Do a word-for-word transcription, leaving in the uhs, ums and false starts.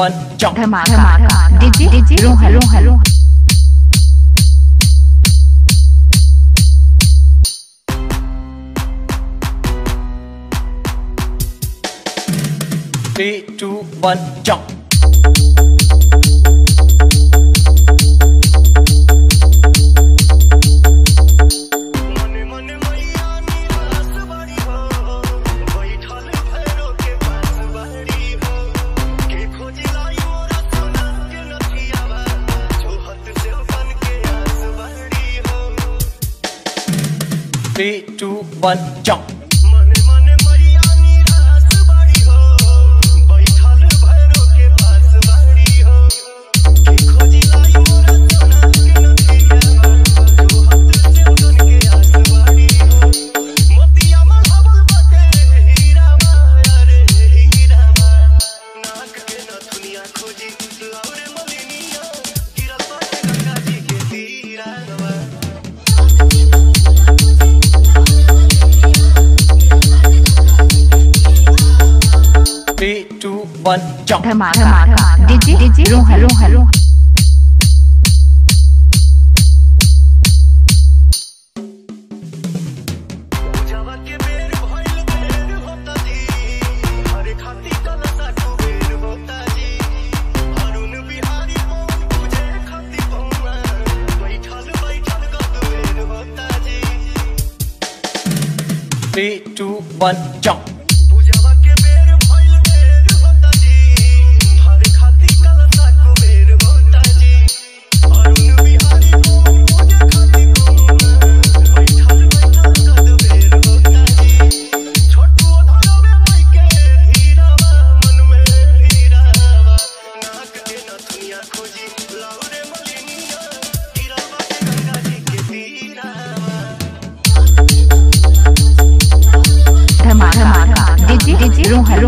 वन jump धमाका धमाका DJ DJ रोहा रोहा रोहा three two one jump three two one jump three two one jump धमाका धमाका डीजे डीजे रोहा रोहा रोहा three two one jump धमाका धमाका डीजे डीजे रोहा